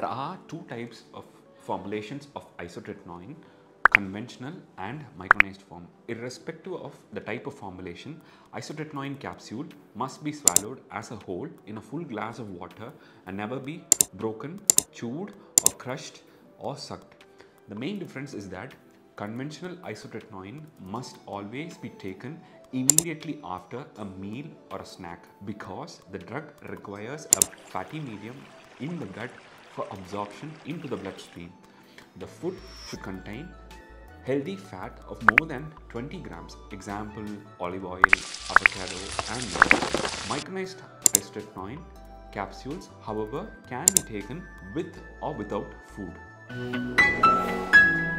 There are two types of formulations of isotretinoin, conventional and micronized form. Irrespective of the type of formulation, isotretinoin capsule must be swallowed as a whole in a full glass of water and never be broken, chewed or crushed or sucked. The main difference is that conventional isotretinoin must always be taken immediately after a meal or a snack because the drug requires a fatty medium in the gut for absorption into the bloodstream. The food should contain healthy fat of more than 20 grams, example olive oil, avocado and milk. Micronized isotretinoin capsules, however, can be taken with or without food.